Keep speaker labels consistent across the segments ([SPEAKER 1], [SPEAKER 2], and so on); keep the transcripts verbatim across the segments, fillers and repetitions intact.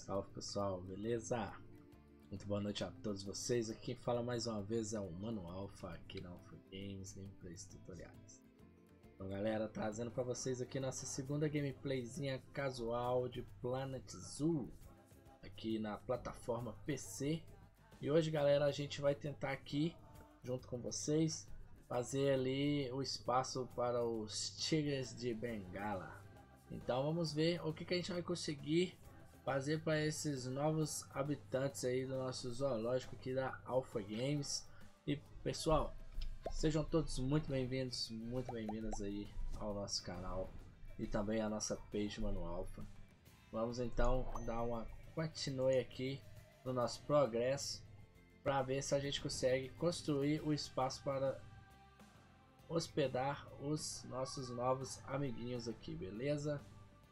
[SPEAKER 1] Salve pessoal, beleza? Muito boa noite a todos vocês. Aqui quem fala mais uma vez é o Mano Alpha aqui na Alpha Games Gameplays Tutoriais. Então galera, trazendo para vocês aqui nossa segunda gameplayzinha casual de Planet Zoo aqui na plataforma P C. E hoje galera, a gente vai tentar aqui junto com vocês fazer ali o espaço para os tigres de Bengala. Então vamos ver o que, que a gente vai conseguir fazer para esses novos habitantes aí do nosso zoológico aqui da Alpha Games. E pessoal, sejam todos muito bem-vindos, muito bem-vindas aí ao nosso canal e também a nossa page Mano Alpha. Vamos então dar uma continue aqui no nosso progresso para ver se a gente consegue construir o espaço para hospedar os nossos novos amiguinhos aqui, beleza?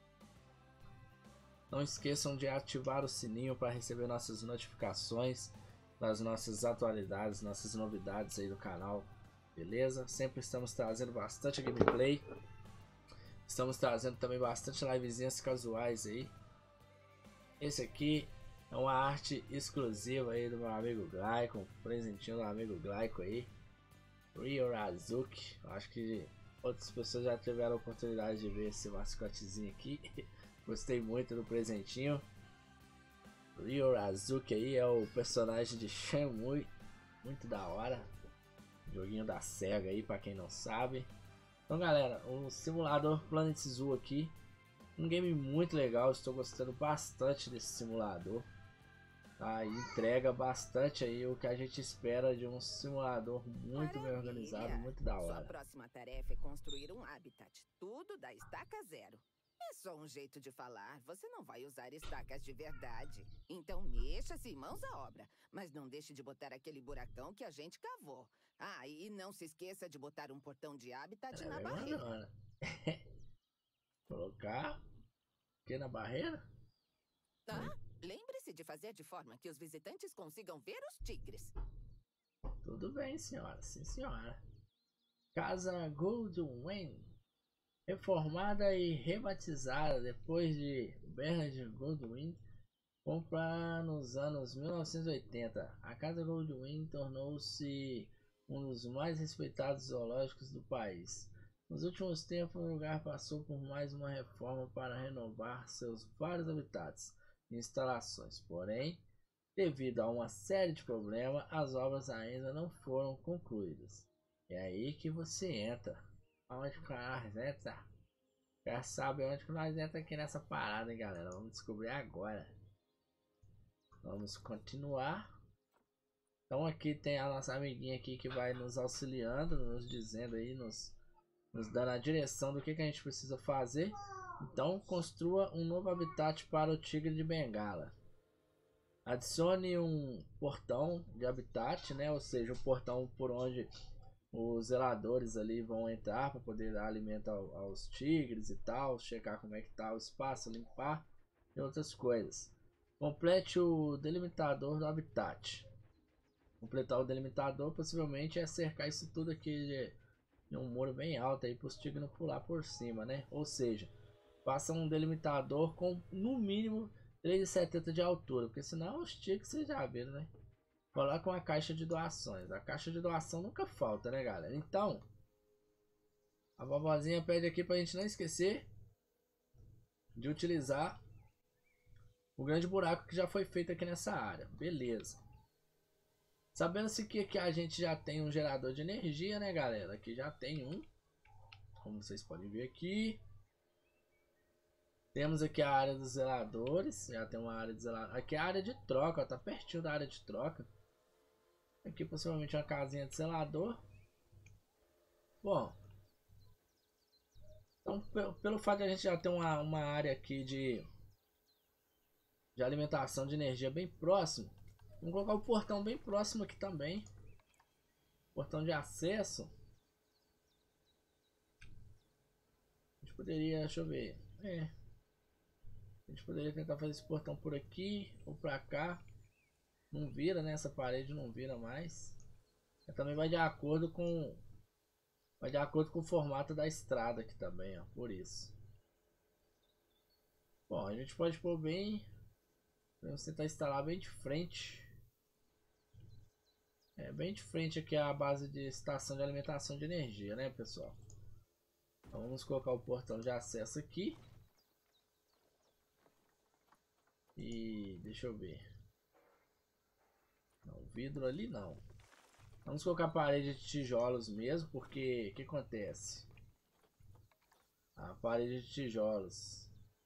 [SPEAKER 1] Não esqueçam de ativar o sininho para receber nossas notificações das nossas atualidades, nossas novidades aí do canal, beleza? Sempre estamos trazendo bastante gameplay, estamos trazendo também bastante livezinhas casuais aí. Esse aqui é uma arte exclusiva aí do meu amigo Glyco, um presentinho do amigo Glyco aí, Ryorazuki. Acho que outras pessoas já tiveram a oportunidade de ver esse mascotezinho aqui. Gostei muito do presentinho. Ryorazuki aí é o personagem de Shenmue, muito da hora. Joguinho da Sega aí, para quem não sabe. Então galera, o simulador Planet Zoo aqui, um game muito legal. Estou gostando bastante desse simulador. Tá? E entrega bastante aí o que a gente espera de um simulador muito Maravilha. Bem organizado, muito da hora.
[SPEAKER 2] Sua próxima tarefa é construir um habitat, tudo da estaca zero. É só um jeito de falar, você não vai usar estacas de verdade. Então mexa-se, mãos à obra. Mas não deixe de botar aquele buracão que a gente cavou. Ah, e não se esqueça de botar um portão de habitat
[SPEAKER 1] é,
[SPEAKER 2] na
[SPEAKER 1] é
[SPEAKER 2] barreira.
[SPEAKER 1] Colocar aqui na barreira?
[SPEAKER 2] Tá? Lembre-se de fazer de forma que os visitantes consigam ver os tigres.
[SPEAKER 1] Tudo bem, senhora. Sim, senhora. Casa Goldwyn. Reformada e rebatizada depois de Bernard Goldwyn comprar nos anos mil novecentos e oitenta, a Casa Goldwyn tornou-se um dos mais respeitados zoológicos do país. Nos últimos tempos, o lugar passou por mais uma reforma para renovar seus vários habitats e instalações. Porém, devido a uma série de problemas, as obras ainda não foram concluídas. É aí que você entra. Onde que nós entra? Já sabe onde que nós entra aqui nessa parada, hein, galera? Vamos descobrir agora. Vamos continuar. Então aqui tem a nossa amiguinha aqui que vai nos auxiliando, nos dizendo aí, nos, nos dando a direção do que, que a gente precisa fazer. Então construa um novo habitat para o tigre de Bengala. Adicione um portão de habitat, né? Ou seja, o portão por onde os zeladores ali vão entrar para poder dar alimento ao, aos tigres e tal, checar como é que tá o espaço, limpar e outras coisas. Complete o delimitador do habitat. Completar o delimitador possivelmente é cercar isso tudo aqui de, de um muro bem alto aí para os tigres não pular por cima, né? Ou seja, faça um delimitador com no mínimo três e setenta de altura, porque senão os tigres vocês já viram, né? Coloca uma caixa de doações. A caixa de doação nunca falta, né, galera? Então, a vovozinha pede aqui pra gente não esquecer de utilizar o grande buraco que já foi feito aqui nessa área. Beleza. Sabendo-se que aqui a gente já tem um gerador de energia, né, galera? Aqui já tem um. Como vocês podem ver aqui. Temos aqui a área dos zeladores. Já tem uma área de zelador. Aqui é a área de troca, ó, tá pertinho da área de troca. Aqui possivelmente uma casinha de selador. Bom, então pelo, pelo fato de a gente já ter uma, uma área aqui de, de alimentação de energia bem próximo, vamos colocar o portão bem próximo aqui também. Portão de acesso. A gente poderia, deixa eu ver, é, a gente poderia tentar fazer esse portão por aqui ou pra cá. Não vira, né? Essa parede não vira mais. Também vai de acordo com vai de acordo com o formato da estrada aqui também, ó, por isso. Bom, a gente pode pôr bem Vamos tentar instalar bem de frente. É bem de frente aqui a base de estação de alimentação de energia, né, pessoal? Então vamos colocar o portão de acesso aqui. E deixa eu ver. Não, vidro ali não. Vamos colocar a parede de tijolos mesmo, porque o que acontece? A parede de tijolos,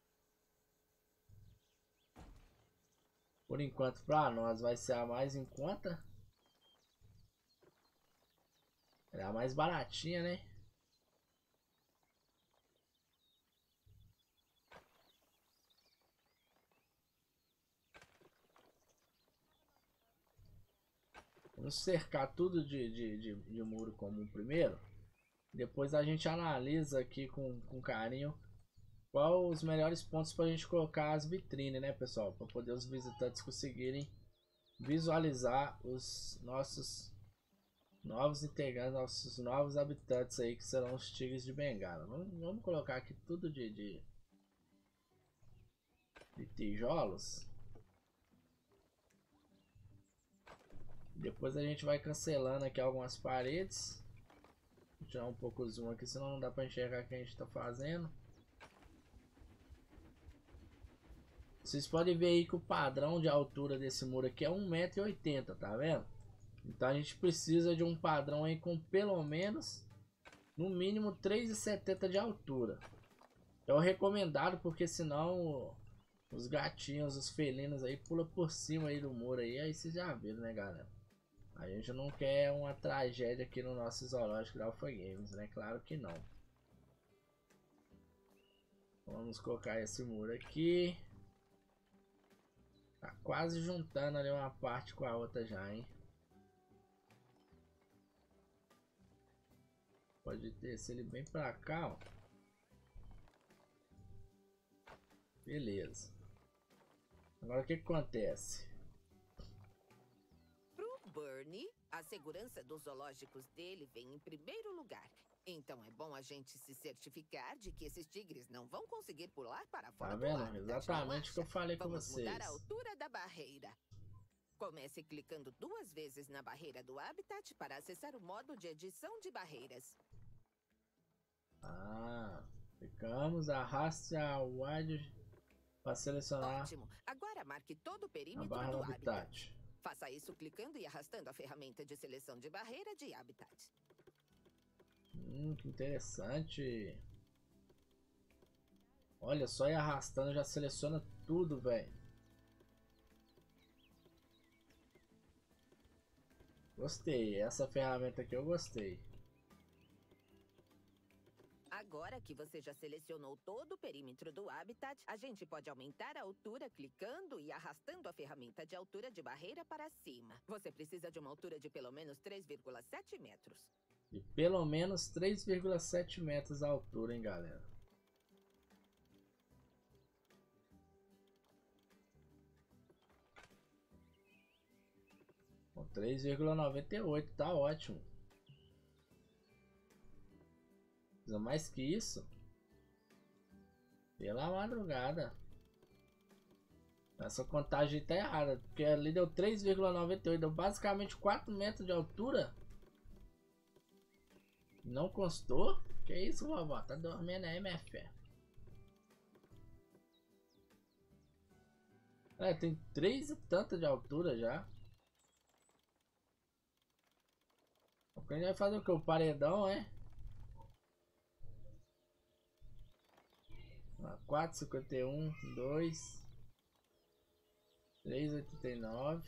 [SPEAKER 1] por enquanto, para nós vai ser a mais em conta. É a mais baratinha, né? Vamos cercar tudo de, de, de, de muro comum primeiro. Depois a gente analisa aqui com, com carinho qual os melhores pontos para a gente colocar as vitrines, né, pessoal? Para poder os visitantes conseguirem visualizar os nossos novos integrantes, nossos novos habitantes aí, que serão os tigres de Bengala. Vamos, vamos colocar aqui tudo de, de, de tijolos. Depois a gente vai cancelando aqui algumas paredes. Vou tirar um pouco o zoom aqui, senão não dá para enxergar o que a gente está fazendo. Vocês podem ver aí que o padrão de altura desse muro aqui é um metro e oitenta, tá vendo? Então a gente precisa de um padrão aí com pelo menos, no mínimo, três e setenta de altura. É o recomendado, porque senão os gatinhos, os felinos aí pulam por cima aí do muro aí. Aí vocês já viram, né, galera? A gente não quer uma tragédia aqui no nosso zoológico da Alpha Games, né? Claro que não. Vamos colocar esse muro aqui. Tá quase juntando ali uma parte com a outra já, hein? Pode descer ele bem pra cá, ó. Beleza. Agora o que, que acontece?
[SPEAKER 2] Pro Bernie, a segurança dos zoológicos dele vem em primeiro lugar. Então é bom a gente se certificar de que esses tigres não vão conseguir pular para fora
[SPEAKER 1] Tá
[SPEAKER 2] do
[SPEAKER 1] vendo?
[SPEAKER 2] habitat,
[SPEAKER 1] Exatamente o que eu falei com
[SPEAKER 2] Vamos
[SPEAKER 1] vocês.
[SPEAKER 2] mudar a altura da barreira. Comece clicando duas vezes na barreira do habitat para acessar o modo de edição de barreiras.
[SPEAKER 1] Ah, clicamos, arraste a wide para selecionar
[SPEAKER 2] Ótimo. Agora marque todo o
[SPEAKER 1] a
[SPEAKER 2] perímetro
[SPEAKER 1] barra do
[SPEAKER 2] do habitat.
[SPEAKER 1] habitat.
[SPEAKER 2] Faça isso clicando e arrastando a ferramenta de seleção de barreira de habitat.
[SPEAKER 1] Hum, que interessante. Olha só, e arrastando já seleciona tudo, velho. Gostei, essa ferramenta aqui eu gostei.
[SPEAKER 2] Agora que você já selecionou todo o perímetro do habitat, a gente pode aumentar a altura clicando e arrastando a ferramenta de altura de barreira para cima. Você precisa de uma altura de pelo menos três vírgula sete metros.
[SPEAKER 1] De pelo menos três vírgula sete metros a altura, hein, galera. Com três vírgula noventa e oito, tá ótimo. Precisa mais que isso? Pela madrugada. Essa contagem tá errada, porque ali deu três vírgula noventa e oito, deu basicamente quatro metros de altura. Não constou? Que isso, vovó? Tá dormindo aí, minha fé? É, tem três e tanto de altura já. A gente vai fazer o que? O paredão, é? quatro, cinquenta e um, dois, três, oitenta e nove.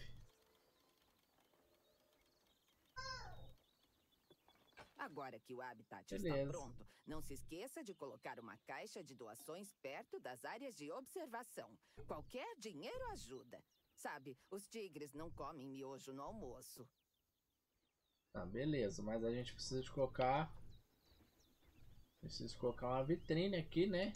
[SPEAKER 2] Agora que o habitat
[SPEAKER 1] Beleza.
[SPEAKER 2] está pronto, não se esqueça de colocar uma caixa de doações perto das áreas de observação. Qualquer dinheiro ajuda. Sabe, os tigres não comem miojo no almoço.
[SPEAKER 1] Tá, beleza, mas a gente precisa de colocar... Preciso colocar uma vitrine aqui, né?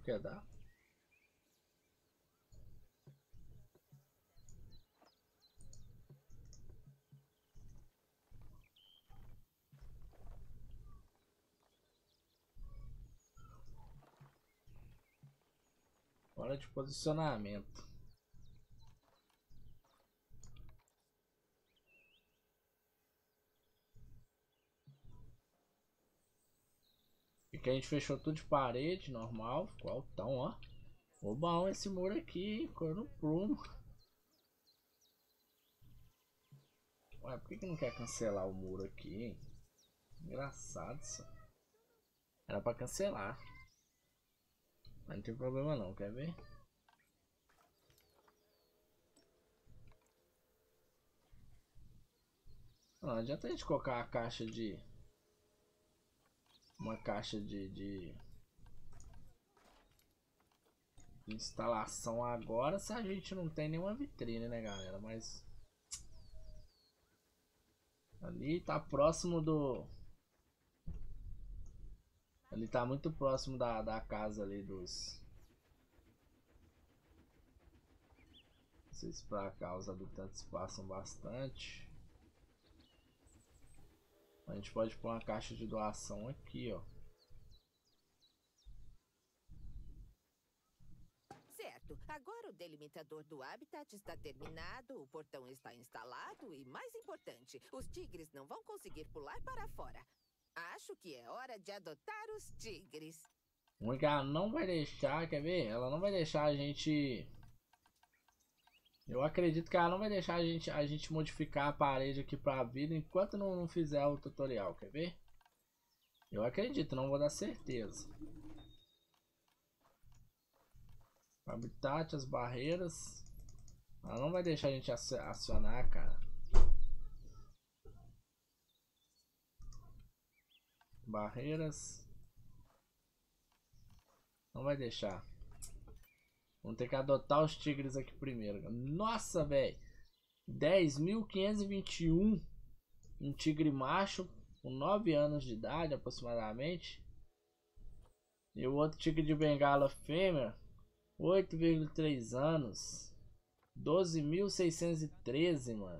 [SPEAKER 1] Quer dar? Hora de posicionamento. E que a gente fechou tudo de parede, normal. Ficou altão, ó. Ficou bom esse muro aqui, ficou no prumo. Ué, por que, que não quer cancelar o muro aqui, hein? Engraçado isso. Era pra cancelar. Mas não tem problema não, quer ver? Não adianta a gente colocar a caixa de... Uma caixa de... de... instalação agora se a gente não tem nenhuma vitrine, né, galera? Mas... Ali tá próximo do... Ali tá muito próximo da, da casa ali dos... Não sei se pra cá os habitantes passam bastante. A gente pode pôr uma caixa de doação aqui, ó.
[SPEAKER 2] Certo, agora o delimitador do habitat está terminado, o portão está instalado e, mais importante, os tigres não vão conseguir pular para fora. Acho que é hora de adotar os tigres.
[SPEAKER 1] Ela não vai deixar, quer ver? Ela não vai deixar a gente... Eu acredito que ela não vai deixar a gente, a gente modificar a parede aqui pra vida enquanto não, não fizer o tutorial, quer ver? Eu acredito, não vou dar certeza. Habitat, as barreiras. Ela não vai deixar a gente acionar, cara. Barreiras. Não vai deixar. Vamos ter que adotar os tigres aqui primeiro. Nossa, velho. dez mil quinhentos e vinte e um. Um tigre macho com nove anos de idade aproximadamente. E o outro tigre de bengala fêmea, oito vírgula três anos. doze mil seiscentos e treze, mano.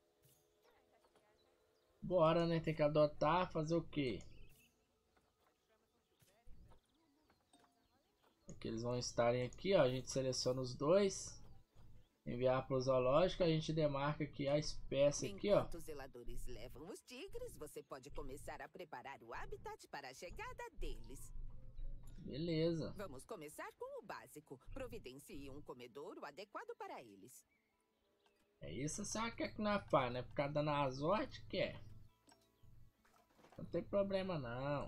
[SPEAKER 1] Bora, né? Tem que adotar, fazer o quê? Aqui eles vão estarem aqui, ó. A gente seleciona os dois. Enviar para o zoológico, a gente demarca aqui a espécie aqui, ó.
[SPEAKER 2] Enquanto os zeladores levam os tigres, você pode começar a preparar o habitat para a chegada deles.
[SPEAKER 1] Beleza.
[SPEAKER 2] Vamos começar com o básico. Providencie um comedouro adequado para eles.
[SPEAKER 1] É isso, a senhora quer que nós faz, né? Por causa da Nazorte, quer. Não tem problema, não.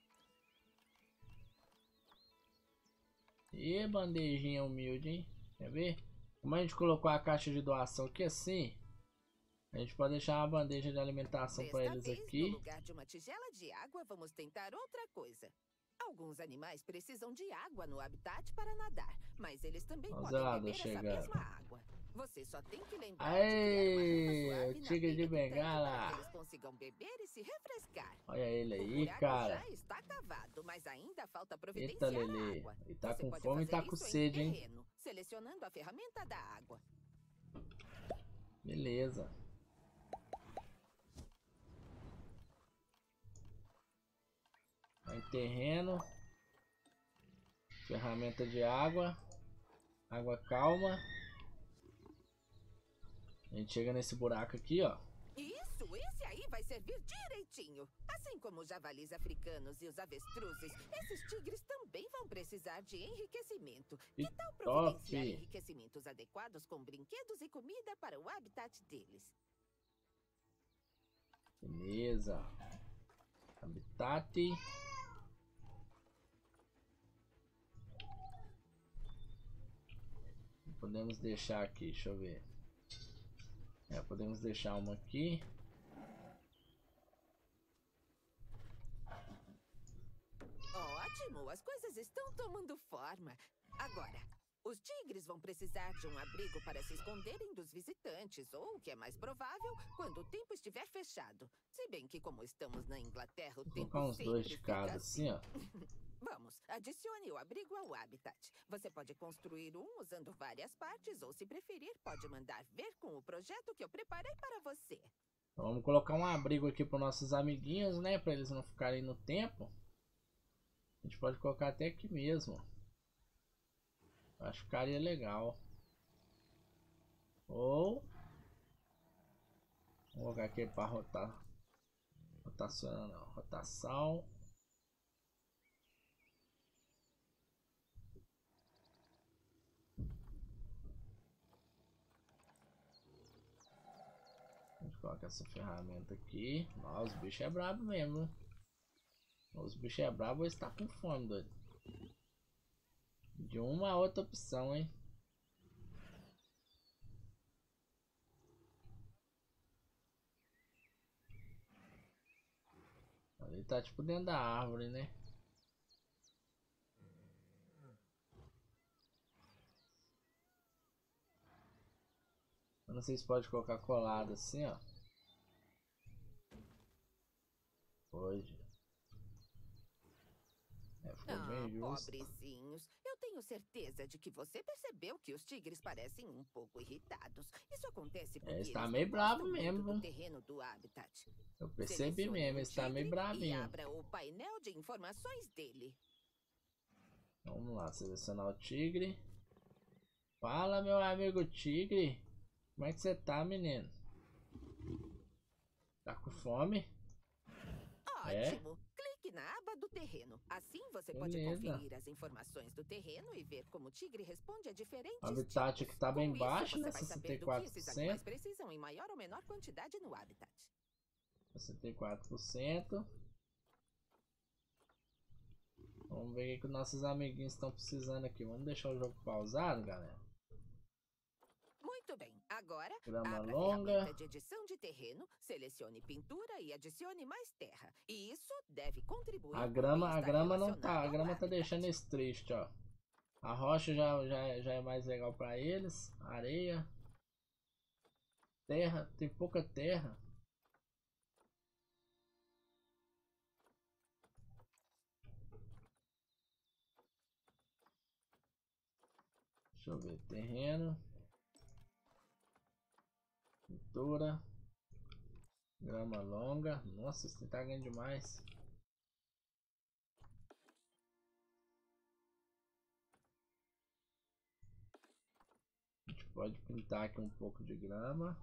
[SPEAKER 1] E bandejinha humilde, hein? Quer ver? Como a gente colocou a caixa de doação aqui assim, a gente pode deixar uma bandeja de alimentação para eles
[SPEAKER 2] vez,
[SPEAKER 1] aqui.
[SPEAKER 2] No lugar de uma tigela de água, vamos tentar outra coisa. Alguns animais precisam de água no habitat para nadar, mas eles também
[SPEAKER 1] Vamos
[SPEAKER 2] podem
[SPEAKER 1] lá,
[SPEAKER 2] beber
[SPEAKER 1] chegando.
[SPEAKER 2] essa mesma água. Você só tem que lembrar
[SPEAKER 1] Aê,
[SPEAKER 2] de criar uma
[SPEAKER 1] o tigre de bengala.
[SPEAKER 2] para que eles consigam beber e se refrescar.
[SPEAKER 1] Olha ele
[SPEAKER 2] O
[SPEAKER 1] aí,
[SPEAKER 2] buraco
[SPEAKER 1] cara.
[SPEAKER 2] já está cavado, mas ainda falta
[SPEAKER 1] Eita,
[SPEAKER 2] providenciar
[SPEAKER 1] Lelê.
[SPEAKER 2] a água.
[SPEAKER 1] Ele tá
[SPEAKER 2] Você
[SPEAKER 1] com
[SPEAKER 2] pode
[SPEAKER 1] fome e
[SPEAKER 2] fazer
[SPEAKER 1] tá com
[SPEAKER 2] isso em
[SPEAKER 1] sede, hein?
[SPEAKER 2] terreno, selecionando a ferramenta da água.
[SPEAKER 1] Beleza. Aí terreno. Ferramenta de água. Água calma. A gente chega nesse buraco aqui, ó.
[SPEAKER 2] Isso, esse aí vai servir direitinho. Assim como os javalis africanos e os avestruzes, esses tigres também vão precisar de enriquecimento.
[SPEAKER 1] Que
[SPEAKER 2] Que tal
[SPEAKER 1] top!
[SPEAKER 2] providenciar enriquecimentos adequados com brinquedos e comida para o habitat deles?
[SPEAKER 1] Beleza. Habitat. Podemos deixar aqui, deixa eu ver. É, podemos deixar uma aqui.
[SPEAKER 2] Ótimo, as coisas estão tomando forma. Agora, os tigres vão precisar de um abrigo para se esconderem dos visitantes, ou, o que é mais provável, quando o tempo estiver fechado. Se bem que, como estamos na Inglaterra, o
[SPEAKER 1] Vou
[SPEAKER 2] tempo
[SPEAKER 1] colocar uns
[SPEAKER 2] sempre
[SPEAKER 1] dois de
[SPEAKER 2] fica
[SPEAKER 1] cada, assim, ó.
[SPEAKER 2] Vamos, adicione o abrigo ao habitat. Você pode construir um usando várias partes, ou se preferir, pode mandar ver com o projeto que eu preparei para você.
[SPEAKER 1] Então, vamos colocar um abrigo aqui para nossos amiguinhos, né? Para eles não ficarem no tempo. A gente pode colocar até aqui mesmo. Acho que ficaria legal. Ou... vou colocar aqui para rotar. Rotação, não. Rotação. A gente coloca essa ferramenta aqui. Ó, os bichos é brabo mesmo. Os bichos é brabo ou está com fome, doido. De uma a outra opção, hein. Ele tá tipo dentro da árvore, né? Eu não sei se pode colocar colado assim, ó. Pode. É, ficou
[SPEAKER 2] Ah,
[SPEAKER 1] bem justo.
[SPEAKER 2] pobrezinhos. Eu tenho certeza de que você percebeu que os tigres parecem um pouco irritados. Isso acontece porque
[SPEAKER 1] É,
[SPEAKER 2] eles
[SPEAKER 1] está
[SPEAKER 2] não
[SPEAKER 1] meio bravo
[SPEAKER 2] gostam muito
[SPEAKER 1] mesmo,
[SPEAKER 2] do
[SPEAKER 1] viu?
[SPEAKER 2] terreno do habitat.
[SPEAKER 1] Eu percebi
[SPEAKER 2] Selecione
[SPEAKER 1] mesmo,
[SPEAKER 2] um
[SPEAKER 1] está meio
[SPEAKER 2] tigre e
[SPEAKER 1] bravinho.
[SPEAKER 2] abra o painel de informações dele.
[SPEAKER 1] Vamos lá, selecionar o tigre. Fala, meu amigo tigre. Como é que você tá, menino? Tá com fome? É?
[SPEAKER 2] Ótimo! Clique na aba do terreno. Assim você pode
[SPEAKER 1] Beleza.
[SPEAKER 2] conferir as informações do terreno e ver como o tigre responde a diferentes
[SPEAKER 1] O habitat
[SPEAKER 2] tipos.
[SPEAKER 1] aqui tá bem
[SPEAKER 2] Com
[SPEAKER 1] baixo,
[SPEAKER 2] isso,
[SPEAKER 1] né?
[SPEAKER 2] você vai
[SPEAKER 1] sessenta e
[SPEAKER 2] saber do que
[SPEAKER 1] quatro por
[SPEAKER 2] esses animais
[SPEAKER 1] cento.
[SPEAKER 2] precisam em maior ou menor quantidade no habitat.
[SPEAKER 1] sessenta e quatro por cento. Vamos ver o que, que os nossos amiguinhos estão precisando aqui. Vamos deixar o jogo pausado, galera.
[SPEAKER 2] Muito bem. Agora,
[SPEAKER 1] Grama
[SPEAKER 2] abra a
[SPEAKER 1] longa.
[SPEAKER 2] ferramenta de edição de terreno, selecione pintura e adicione mais terra. E isso deve contribuir
[SPEAKER 1] A
[SPEAKER 2] com o
[SPEAKER 1] grama, a
[SPEAKER 2] bem-estar
[SPEAKER 1] grama não tá, a
[SPEAKER 2] relacionado ao
[SPEAKER 1] grama tá
[SPEAKER 2] habitat.
[SPEAKER 1] deixando eles tristes, ó. A rocha já, já, já é mais legal para eles. Areia. Terra, tem pouca terra. Deixa eu ver, terreno. Pintura. Grama longa. Nossa, isso tá grande demais. A gente pode pintar aqui um pouco de grama.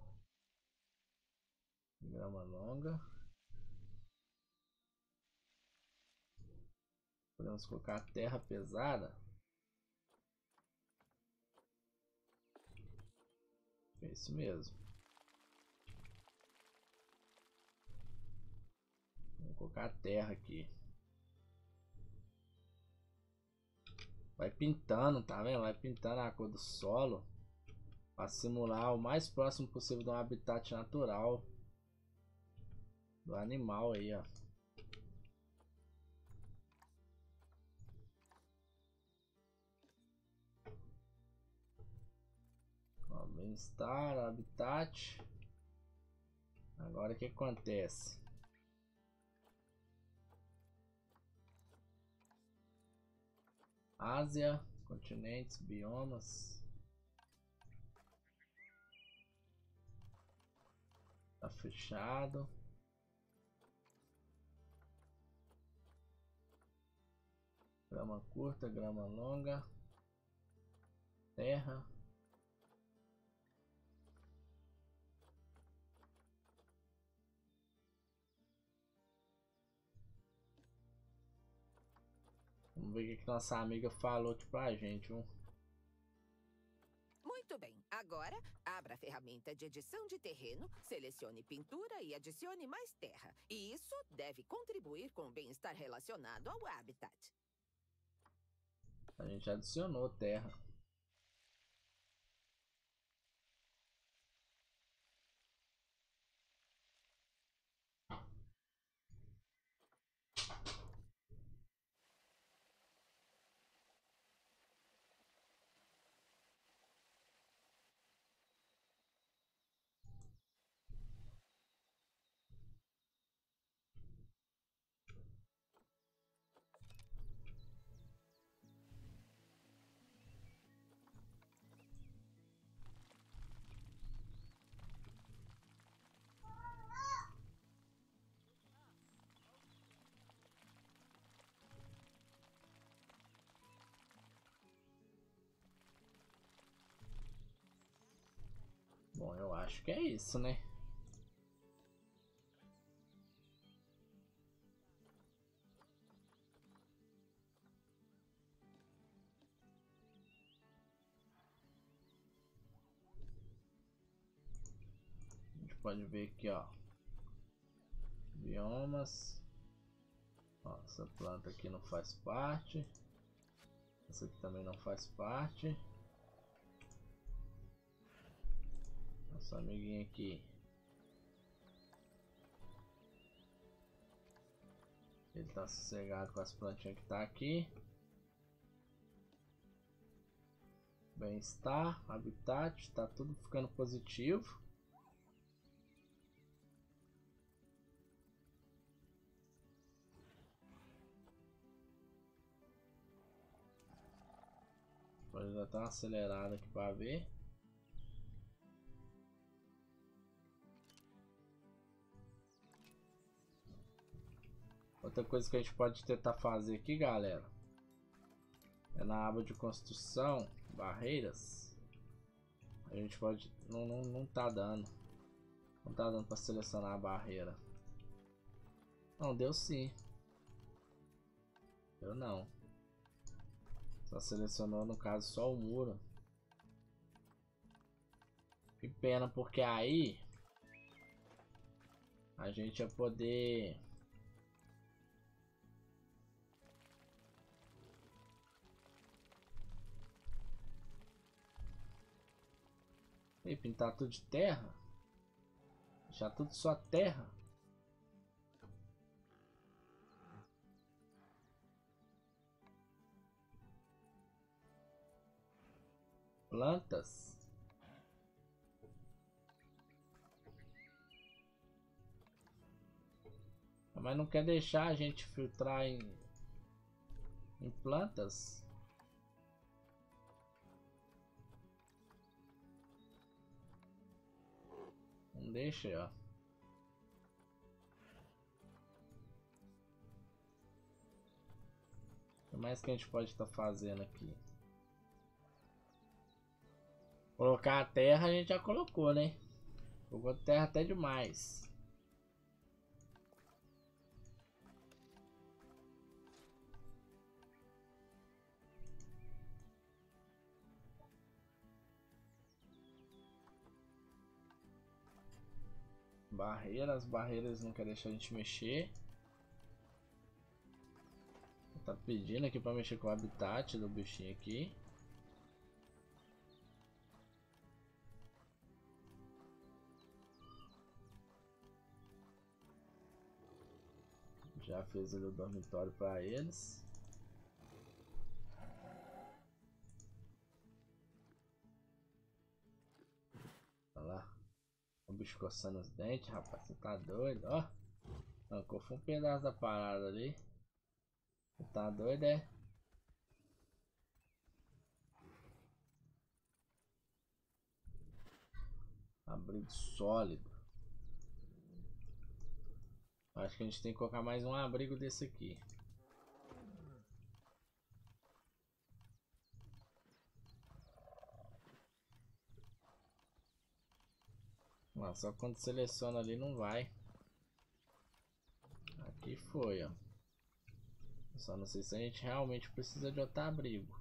[SPEAKER 1] Grama longa. Podemos colocar terra pesada. É isso mesmo. Vou colocar a terra aqui. Vai pintando, tá vendo? Vai pintando a cor do solo. Para simular o mais próximo possível de um habitat natural. Do animal aí, ó. Ó, bem-estar, habitat. Agora o que acontece? Ásia, continentes, biomas. Tá fechado. Grama curta, grama longa. Terra. Vamos ver o que nossa amiga falou aqui pra gente, viu?
[SPEAKER 2] Muito bem. Agora, abra a ferramenta de edição de terreno, selecione pintura e adicione mais terra. E isso deve contribuir com o bem-estar relacionado ao habitat.
[SPEAKER 1] A gente adicionou terra. acho que é isso, né? A gente pode ver aqui, ó. Biomas. Ó, essa planta aqui não faz parte. Essa aqui também não faz parte. Nosso amiguinho aqui. Ele tá sossegado com as plantinhas que tá aqui. Bem-estar, habitat, tá tudo ficando positivo. Pode dar até uma acelerada aqui para ver. Outra coisa que a gente pode tentar fazer aqui, galera, é na aba de construção, barreiras. A gente pode... Não, não, não tá dando. Não tá dando para selecionar a barreira. Não, deu sim. Deu não. Só selecionou, no caso, só o muro. Que pena, porque aí a gente ia poder... E pintar tudo de terra. Deixar tudo só terra. Plantas. Mas não quer deixar a gente filtrar em, em plantas. Não deixa, ó. O que mais que a gente pode estar tá fazendo aqui? Colocar a terra a gente já colocou, né? Colocou terra até demais. Barreiras, barreiras não quer deixar a gente mexer. Tá pedindo aqui para mexer com o habitat do bichinho aqui. Já fez ali o dormitório para eles. Olha lá. O bicho coçando os dentes, rapaz. Você tá doido, ó. Arrancou um pedaço da parada ali. Você tá doido, é? Abrigo sólido. Acho que a gente tem que colocar mais um abrigo desse aqui. Mas só quando seleciona ali não vai. Aqui foi, ó. Só não sei se a gente realmente precisa de outro abrigo.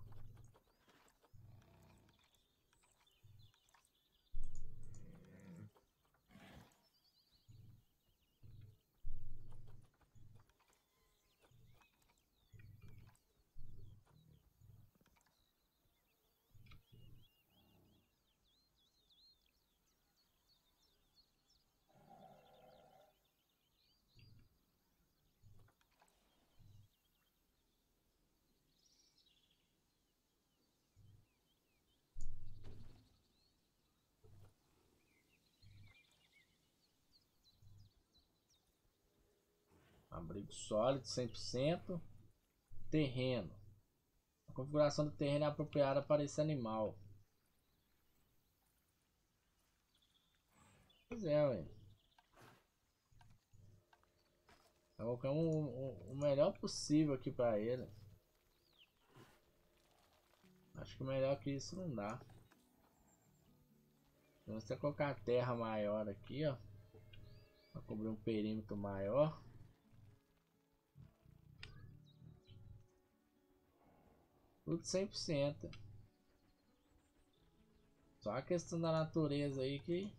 [SPEAKER 1] Abrigo sólido, cem por cento. Terreno. A configuração do terreno é apropriada para esse animal. Pois é, ué. Colocamos o, o, o melhor possível aqui para ele. Acho que melhor que isso não dá. Vamos até colocar a terra maior aqui, ó, para cobrir um perímetro maior. Tudo cem por cento. Só a questão da natureza aí que...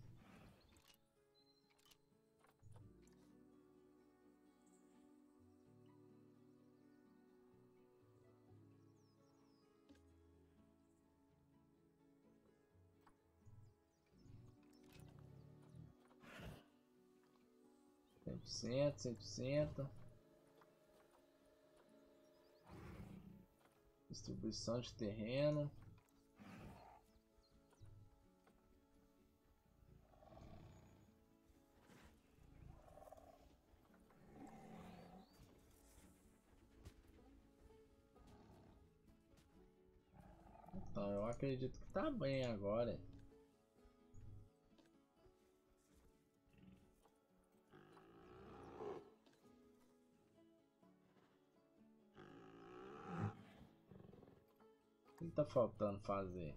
[SPEAKER 1] cem por cento, cem por cento. Distribuição de terreno. Então, eu acredito que tá bem agora. O que tá faltando fazer?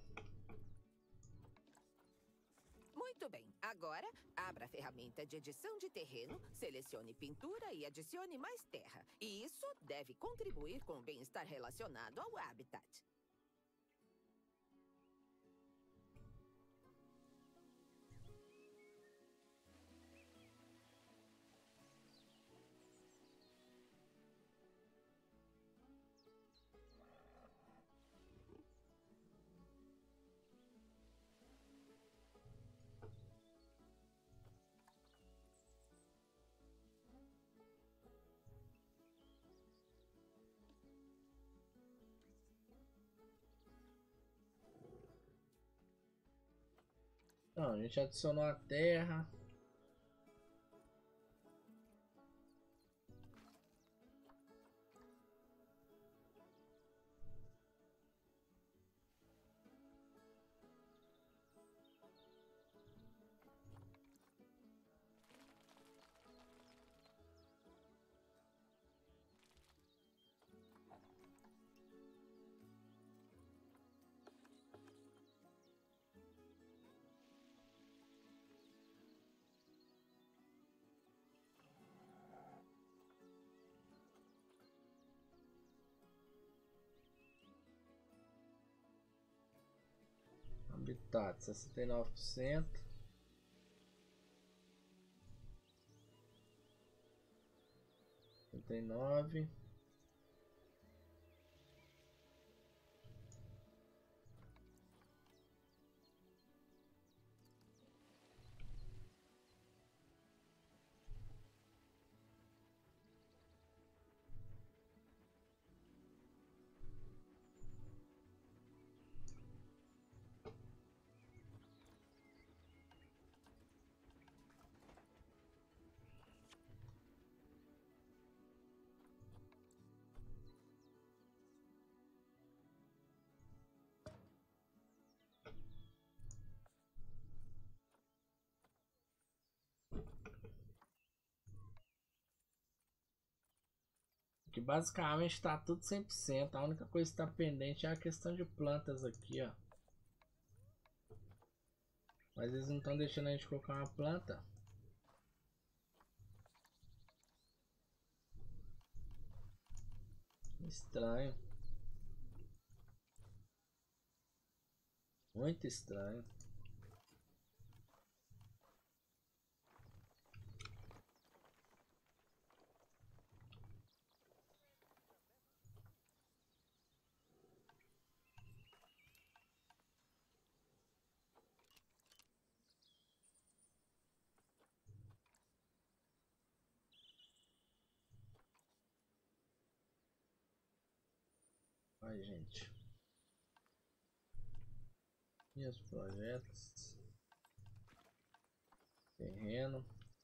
[SPEAKER 2] Muito bem. Agora, abra a ferramenta de edição de terreno, selecione pintura e adicione mais terra. E isso deve contribuir com o bem-estar relacionado ao habitat.
[SPEAKER 1] Não, a gente adicionou a terra. Habitat sessenta e nove por cento. sessenta e nove. Que basicamente está tudo cem por cento. A única coisa que está pendente é a questão de plantas aqui, ó. Mas eles não estão deixando a gente colocar uma planta. Estranho. Muito estranho. Ai, gente. E os projetos. Terreno.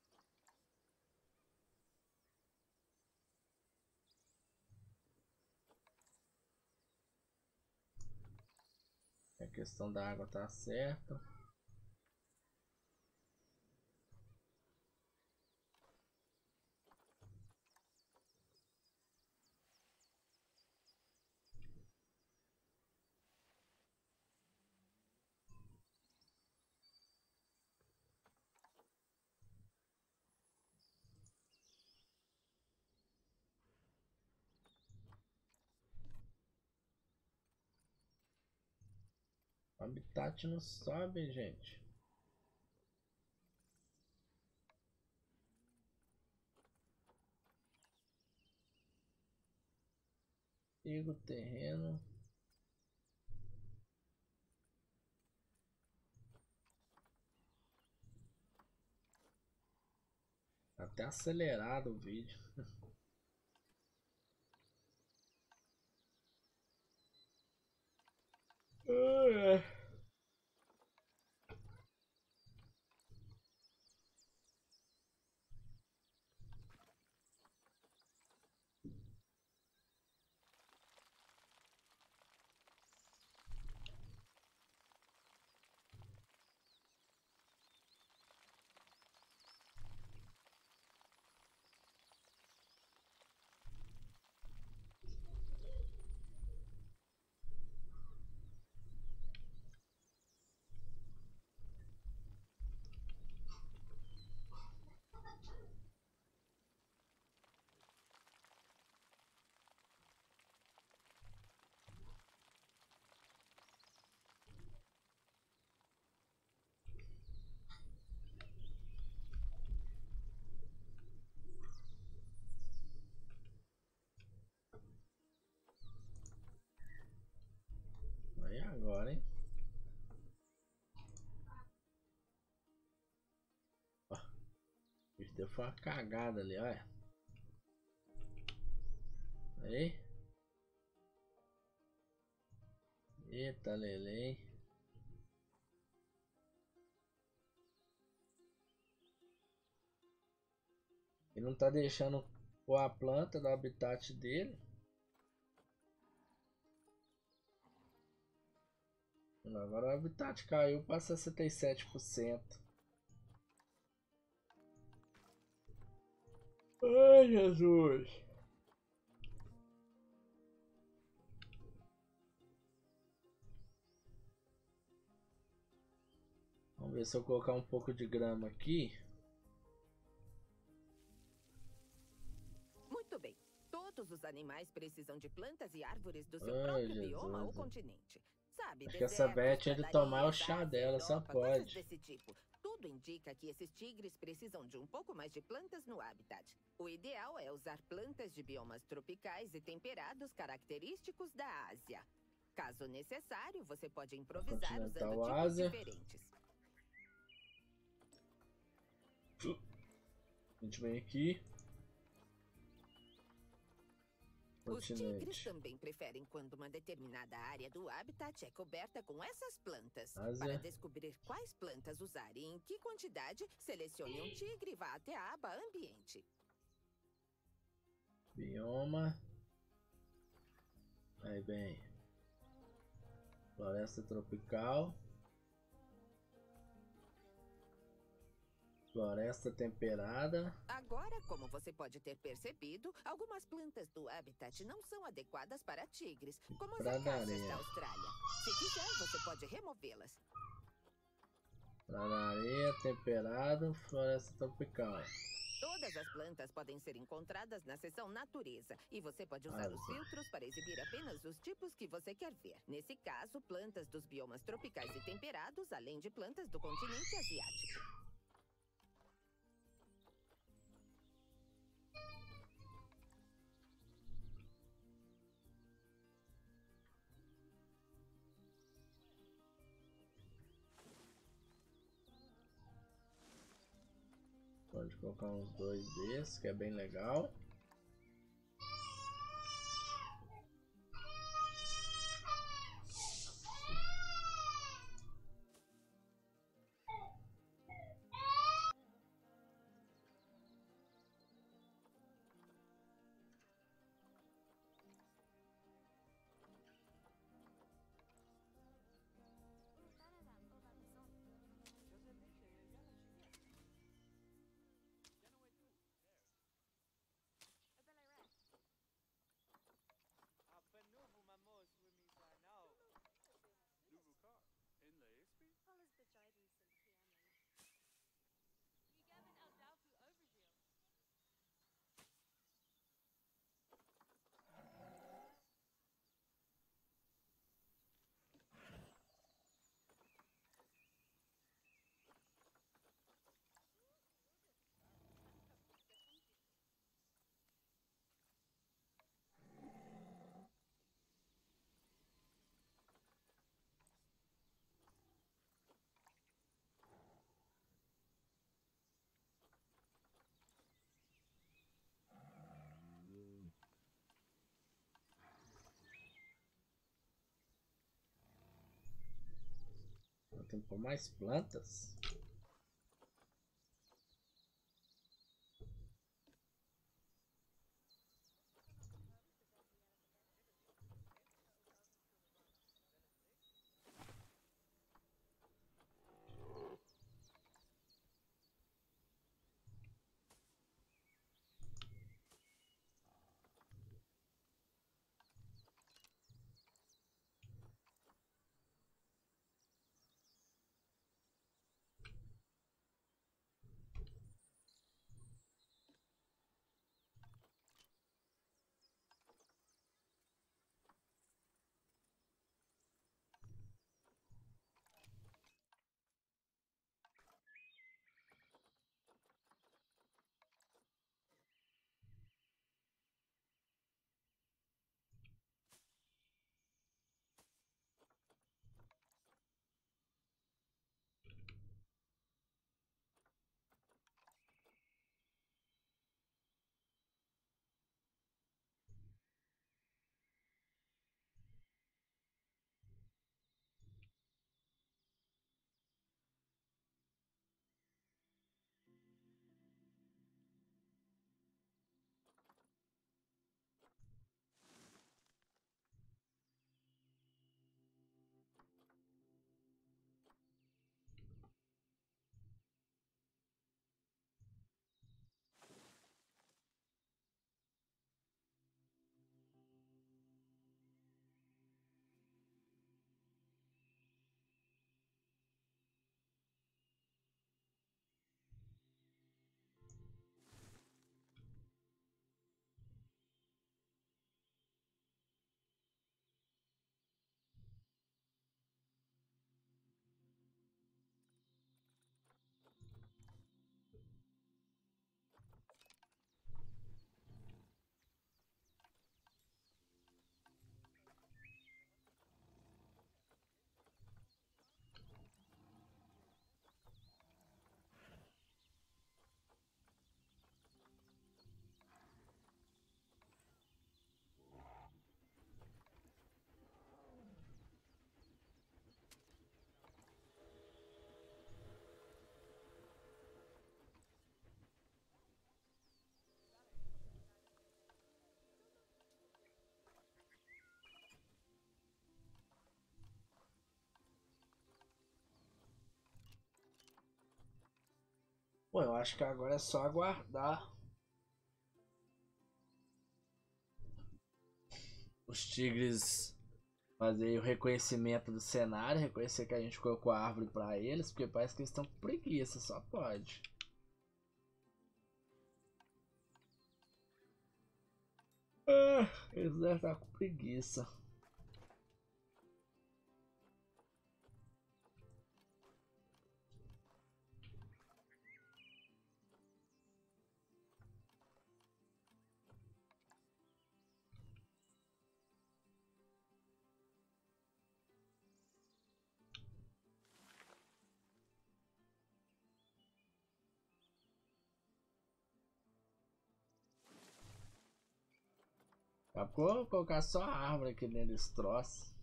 [SPEAKER 1] A questão da água tá certa. O habitat não sobe, gente. Siga o terreno. Até acelerado o vídeo. Aí agora, hein? Ó, isso deu foi uma cagada ali, olha. Aí. Eita, lelém. E não tá deixando pôr a planta do habitat dele. Agora o habitat caiu para sessenta e sete por cento. Ai, Jesus. Vamos ver se eu colocar um pouco de grama aqui.
[SPEAKER 2] Muito bem. Todos os animais precisam de plantas e árvores do seu
[SPEAKER 1] Ai,
[SPEAKER 2] próprio
[SPEAKER 1] Jesus.
[SPEAKER 2] bioma ou continente. Sabe,
[SPEAKER 1] Acho que essa Beth tinha de tomar o chá dela, só pode.
[SPEAKER 2] Desse tipo. Tudo indica que esses tigres precisam de um pouco mais de plantas no habitat. O ideal é usar plantas de biomas tropicais e temperados característicos da Ásia. Caso necessário, você pode improvisar usando tipos
[SPEAKER 1] Ásia.
[SPEAKER 2] diferentes.
[SPEAKER 1] A gente vem aqui.
[SPEAKER 2] Os tigres
[SPEAKER 1] Continente.
[SPEAKER 2] também preferem quando uma determinada área do habitat é coberta com essas plantas.
[SPEAKER 1] Ásia.
[SPEAKER 2] Para descobrir quais plantas usar e em que quantidade, selecione um tigre e vá até a aba Ambiente.
[SPEAKER 1] Bioma. Aí bem. Floresta tropical. Floresta temperada.
[SPEAKER 2] Agora, como você pode ter percebido, algumas plantas do habitat não são adequadas para tigres, como as acácias da Austrália. Se quiser, você pode removê-las.
[SPEAKER 1] Praia da areia, temperado, floresta tropical.
[SPEAKER 2] Todas as plantas podem ser encontradas na seção Natureza, e você pode usar
[SPEAKER 1] Ásia.
[SPEAKER 2] os filtros para exibir apenas os tipos que você quer ver. Nesse caso, plantas dos biomas tropicais e temperados, além de plantas do continente asiático.
[SPEAKER 1] Pode colocar uns dois desses, que é bem legal. Tem que pôr mais plantas. Pô, eu acho que agora é só aguardar os tigres fazer o reconhecimento do cenário, reconhecer que a gente colocou a árvore pra eles, porque parece que eles estão com preguiça, só pode. Ah, eles devem estar com preguiça. Daqui a pouco eu vou colocar só a árvore aqui dentro desse troço.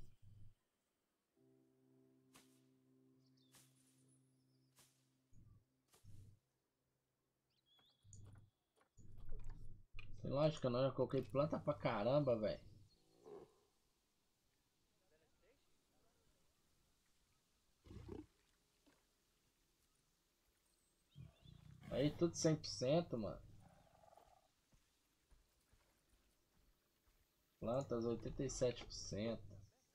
[SPEAKER 1] Sem lógica não, eu coloquei planta pra caramba, velho. Aí tudo cem por cento, mano. Plantas oitenta e sete por cento.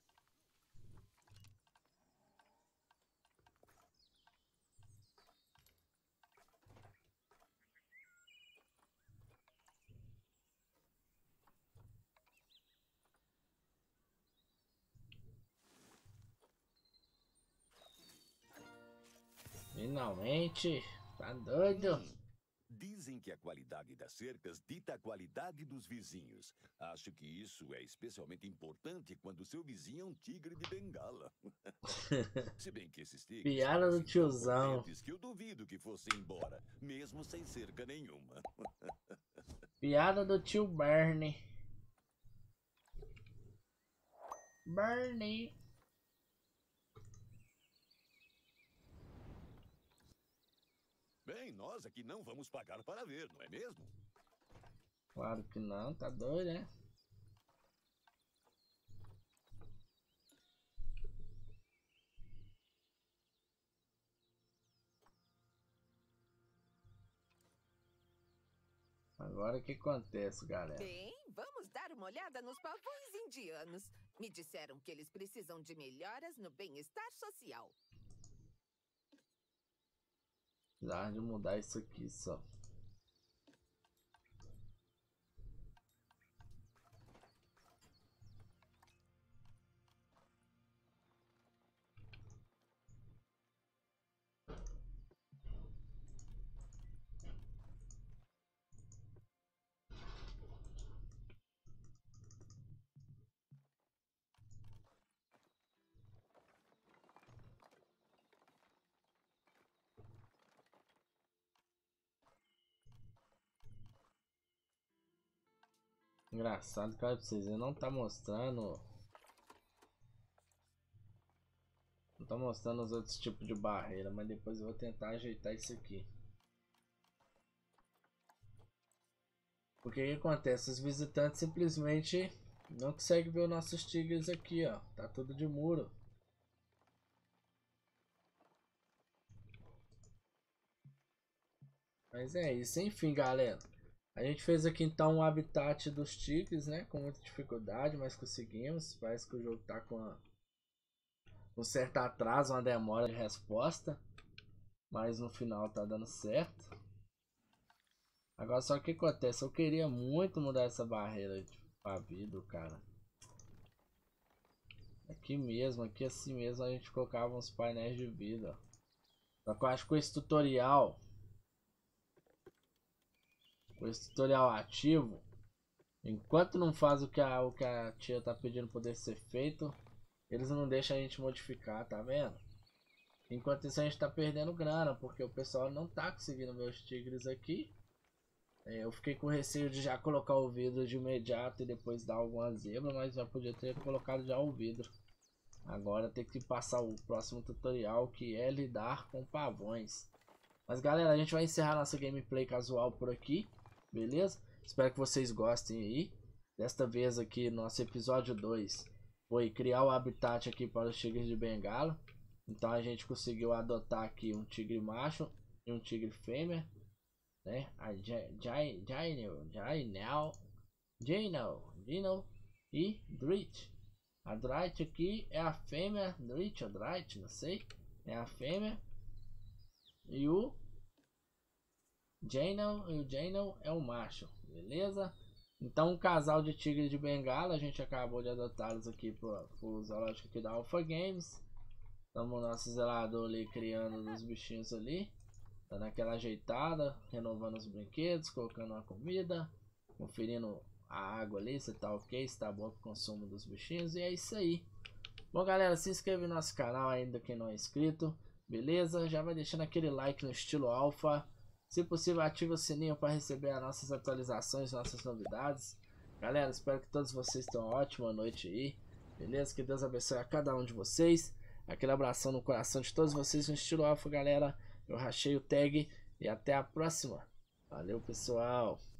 [SPEAKER 1] Finalmente, tá doido?
[SPEAKER 3] Hum, dizem que a qualidade das cercas dita a qualidade dos vizinhos. Acho que isso é especialmente importante quando seu vizinho é um tigre de bengala. Se bem que esses tigres
[SPEAKER 1] Piada do
[SPEAKER 3] parecem tão
[SPEAKER 1] tiozão.
[SPEAKER 3] contentes que eu duvido que fossem embora, mesmo sem cerca nenhuma.
[SPEAKER 1] Piada do tio Bernie. Bernie.
[SPEAKER 3] Bem, nós aqui não vamos pagar para ver, não é mesmo?
[SPEAKER 1] Claro que não, tá doido, né? Agora o que acontece, galera?
[SPEAKER 2] Bem, vamos dar uma olhada nos pavões indianos. Me disseram que eles precisam de melhoras no bem-estar social.
[SPEAKER 1] Precisava de mudar isso aqui só. Engraçado, cara, pra vocês verem, não tá mostrando. Não tá mostrando os outros tipos de barreira, mas depois eu vou tentar ajeitar isso aqui. Porque o que acontece? Os visitantes simplesmente não conseguem ver os nossos tigres aqui, ó. Tá tudo de muro. Mas é isso, enfim, galera. A gente fez aqui então um habitat dos tigres, né? Com muita dificuldade, mas conseguimos. Parece que o jogo tá com uma, um certo atraso, uma demora de resposta. Mas no final tá dando certo. Agora só que acontece, eu queria muito mudar essa barreira de vidro, cara. Aqui mesmo, aqui assim mesmo a gente colocava uns painéis de vidro. Só que eu acho que com esse tutorial, com esse tutorial ativo, enquanto não faz o que a, o que a tia tá pedindo poder ser feito, eles não deixam a gente modificar, tá vendo? Enquanto isso a gente tá perdendo grana, porque o pessoal não tá conseguindo ver os tigres aqui. Eu fiquei com receio de já colocar o vidro de imediato e depois dar alguma zebra, mas já podia ter colocado já o vidro. Agora tem que passar o próximo tutorial, que é lidar com pavões. Mas galera, a gente vai encerrar nossa gameplay casual por aqui, beleza? Espero que vocês gostem aí. Desta vez aqui, nosso episódio dois foi criar o habitat aqui para os tigres de Bengala. Então a gente conseguiu adotar aqui um tigre macho e um tigre fêmea, né? A Jainel, Jainel, Jainel, Jainel e Drit. A Drit aqui é a fêmea, Drit ou Drit, não sei, é a fêmea. E o Jainel, e o Jainel é o macho, beleza? Então um casal de tigre de Bengala, a gente acabou de adotá-los aqui para o zoológico aqui da Alpha Games. Estamos nosso zelador ali criando os bichinhos ali, dando aquela ajeitada, renovando os brinquedos, colocando a comida, conferindo a água ali, se tá ok, se tá bom pro consumo dos bichinhos, e é isso aí. Bom galera, se inscreve no nosso canal ainda quem não é inscrito, beleza? Já vai deixando aquele like no estilo alfa, se possível ativa o sininho para receber as nossas atualizações, nossas novidades. Galera, espero que todos vocês tenham uma ótima noite aí, beleza? Que Deus abençoe a cada um de vocês. Aquele abração no coração de todos vocês no estilo alfa, galera. Eu rachei o tag e até a próxima. Valeu, pessoal.